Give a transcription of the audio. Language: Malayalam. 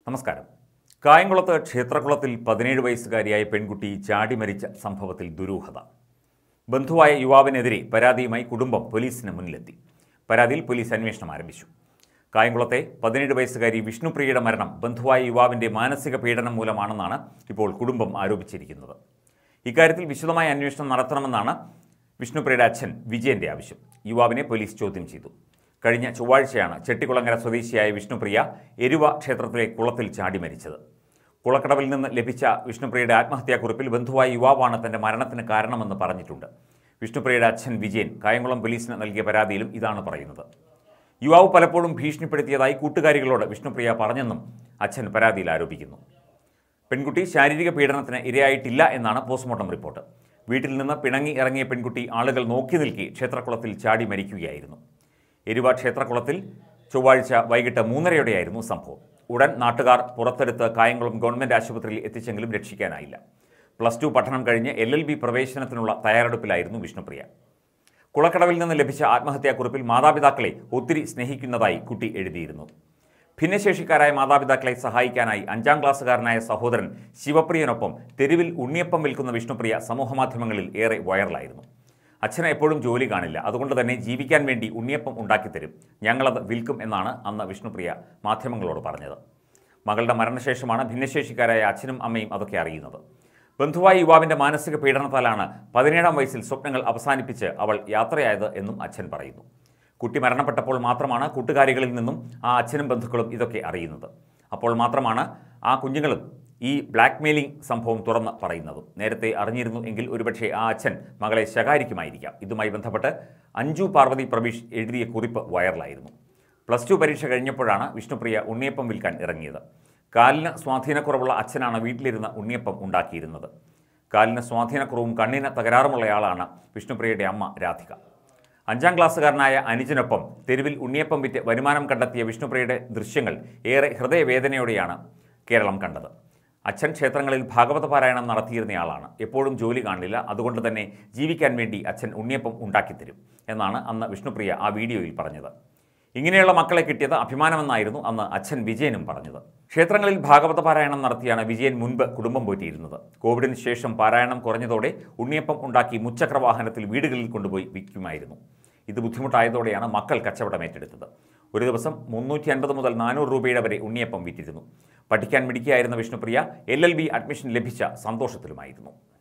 നമസ്കാരം. കായംകുളത്ത് ക്ഷേത്രകുളത്തിൽ 17 വയസ്സുകാരിയായ പെൺകുട്ടി ചാടി മരിച്ച സംഭവത്തിൽ ദുരൂഹത. ബന്ധുവായ യുവാവിനെതിരെ പരാതിയുമായി കുടുംബം പോലീസിന് മുന്നിലെത്തി. പരാതിയിൽ പോലീസ് അന്വേഷണം ആരംഭിച്ചു. കായംകുളത്തെ 17 വയസ്സുകാരി വിഷ്ണുപ്രിയയുടെ മരണം ബന്ധുവായ യുവാവിൻ്റെ മാനസിക പീഡനം മൂലമാണെന്നാണ് ഇപ്പോൾ കുടുംബം ആരോപിച്ചിരിക്കുന്നത്. ഇക്കാര്യത്തിൽ വിശദമായ അന്വേഷണം നടത്തണമെന്നാണ് വിഷ്ണുപ്രിയയുടെ അച്ഛൻ വിജയൻ്റെ ആവശ്യം. യുവാവിനെ പോലീസ് ചോദ്യം ചെയ്തു. കഴിഞ്ഞ ചൊവ്വാഴ്ചയാണ് ചെട്ടിക്കുളങ്ങര സ്വദേശിയായ വിഷ്ണുപ്രിയ എരുവ ക്ഷേത്രത്തിലെ കുളത്തിൽ ചാടി മരിച്ചത്. കുളക്കടവിൽ നിന്ന് ലഭിച്ച വിഷ്ണുപ്രിയയുടെ ആത്മഹത്യാക്കുറിപ്പിൽ ബന്ധുവായ യുവാവാണ് തൻ്റെ മരണത്തിന് കാരണമെന്ന് പറഞ്ഞിട്ടുണ്ട്. വിഷ്ണുപ്രിയയുടെ അച്ഛൻ വിജയൻ കായംകുളം പോലീസിന് നൽകിയ പരാതിയിലും ഇതാണ് പറയുന്നത്. യുവാവ് പലപ്പോഴും ഭീഷണിപ്പെടുത്തിയതായി കൂട്ടുകാരികളോട് വിഷ്ണുപ്രിയ പറഞ്ഞെന്നും അച്ഛൻ പരാതിയിൽ ആരോപിക്കുന്നു. പെൺകുട്ടി ശാരീരിക പീഡനത്തിന് ഇരയായിട്ടില്ല എന്നാണ് പോസ്റ്റ്മോർട്ടം റിപ്പോർട്ട്. വീട്ടിൽ നിന്ന് പിണങ്ങി ഇറങ്ങിയ പെൺകുട്ടി ആളുകൾ നോക്കി നിൽക്കെ ക്ഷേത്രക്കുളത്തിൽ ചാടി മരിക്കുകയായിരുന്നു. എരുവ ക്ഷേത്രക്കുളത്തിൽ ചൊവ്വാഴ്ച വൈകിട്ട് 3:30 സംഭവം. ഉടൻ നാട്ടുകാർ പുറത്തെടുത്ത് കായംകുളം ഗവൺമെൻറ് ആശുപത്രിയിൽ എത്തിച്ചെങ്കിലും രക്ഷിക്കാനായില്ല. +2 പഠനം കഴിഞ്ഞ് LLB പ്രവേശനത്തിനുള്ള തയ്യാറെടുപ്പിലായിരുന്നു വിഷ്ണുപ്രിയ. കുളക്കടവിൽ നിന്ന് ലഭിച്ച ആത്മഹത്യാക്കുറിപ്പിൽ മാതാപിതാക്കളെ ഒത്തിരി സ്നേഹിക്കുന്നതായി കുട്ടി എഴുതിയിരുന്നു. ഭിന്നശേഷിക്കാരായ മാതാപിതാക്കളെ സഹായിക്കാനായി 5ാം ക്ലാസ്സുകാരനായ സഹോദരൻ ശിവപ്രിയനൊപ്പം തെരുവിൽ ഉണ്ണിയപ്പം വിൽക്കുന്ന വിഷ്ണുപ്രിയ സമൂഹമാധ്യമങ്ങളിൽ ഏറെ വൈറലായിരുന്നു. അച്ഛന് എപ്പോഴും ജോലി കാണില്ല, അതുകൊണ്ട് തന്നെ ജീവിക്കാൻ വേണ്ടി ഉണ്ണിയപ്പം ഉണ്ടാക്കിത്തരും, ഞങ്ങളത് വിൽക്കും എന്നാണ് അന്ന് വിഷ്ണുപ്രിയ മാധ്യമങ്ങളോട് പറഞ്ഞത്. മകളുടെ മരണശേഷമാണ് ഭിന്നശേഷിക്കാരായ അച്ഛനും അമ്മയും അതൊക്കെ അറിയുന്നത്. ബന്ധുവായ യുവാവിൻ്റെ മാനസിക പീഡനത്താലാണ് 17ാം വയസ്സിൽ സ്വപ്നങ്ങൾ അവസാനിപ്പിച്ച് അവൾ യാത്രയായത് എന്നും അച്ഛൻ പറയുന്നു. കുട്ടി മരണപ്പെട്ടപ്പോൾ മാത്രമാണ് കൂട്ടുകാരികളിൽ നിന്നും ആ അച്ഛനും ബന്ധുക്കളും ഇതൊക്കെ അറിയുന്നത്. അപ്പോൾ മാത്രമാണ് ആ കുഞ്ഞുങ്ങളും ഈ ബ്ലാക്ക് മെയിലിംഗ് സംഭവം തുറന്ന് പറയുന്നതും. നേരത്തെ അറിഞ്ഞിരുന്നു എങ്കിൽ ഒരുപക്ഷെ ആ അച്ഛൻ മകളെ ശകാരിക്കുമായിരിക്കാം. ഇതുമായി ബന്ധപ്പെട്ട് അഞ്ജു പാർവതി പ്രബീഷ് എഴുതിയ കുറിപ്പ് വൈറലായിരുന്നു. +2 പരീക്ഷ കഴിഞ്ഞപ്പോഴാണ് വിഷ്ണുപ്രിയ ഉണ്ണിയപ്പം വിൽക്കാൻ ഇറങ്ങിയത്. കാലിന് സ്വാധീനക്കുറവുള്ള അച്ഛനാണ് വീട്ടിലിരുന്ന് ഉണ്ണിയപ്പം ഉണ്ടാക്കിയിരുന്നത്. കാലിന് സ്വാധീനക്കുറവും കണ്ണിന് തകരാറുമുള്ളയാളാണ് വിഷ്ണുപ്രിയയുടെ അമ്മ രാധിക. 5ാം ക്ലാസ്സുകാരനായ അനുജനൊപ്പം തെരുവിൽ ഉണ്ണിയപ്പം വിറ്റ് വരുമാനം കണ്ടെത്തിയ വിഷ്ണുപ്രിയയുടെ ദൃശ്യങ്ങൾ ഏറെ ഹൃദയവേദനയോടെയാണ് കേരളം കണ്ടത്. അച്ഛൻ ക്ഷേത്രങ്ങളിൽ ഭാഗവത പാരായണം നടത്തിയിരുന്നയാളാണ്. എപ്പോഴും ജോലി കാണില്ല, അതുകൊണ്ട് തന്നെ ജീവിക്കാൻ വേണ്ടി അച്ഛൻ ഉണ്ണിയപ്പം ഉണ്ടാക്കിത്തരും എന്നാണ് അന്ന് വിഷ്ണുപ്രിയ ആ വീഡിയോയിൽ പറഞ്ഞത്. ഇങ്ങനെയുള്ള മക്കളെ കിട്ടിയത് അഭിമാനമെന്നായിരുന്നു അന്ന് അച്ഛൻ വിജയനും പറഞ്ഞത്. ക്ഷേത്രങ്ങളിൽ ഭാഗവത പാരായണം നടത്തിയാണ് വിജയൻ മുൻപ് കുടുംബം പോറ്റിയിരുന്നത്. കോവിഡിന് ശേഷം പാരായണം കുറഞ്ഞതോടെ ഉണ്ണിയപ്പം ഉണ്ടാക്കി മുച്ചക്രവാഹനത്തിൽ വീടുകളിൽ കൊണ്ടുപോയി വിൽക്കുമായിരുന്നു. ഇത് ബുദ്ധിമുട്ടായതോടെയാണ് മക്കൾ കച്ചവടം ഏറ്റെടുത്തത്. ഒരു ദിവസം 350 മുതൽ 400 രൂപയുടെ വരെ ഉണ്ണിയപ്പം വിറ്റിരുന്നു. പഠിക്കാൻ മിടുക്കിയായിരുന്ന വിഷ്ണുപ്രിയ LLB അഡ്മിഷൻ ലഭിച്ച സന്തോഷത്തിലുമായിരുന്നു.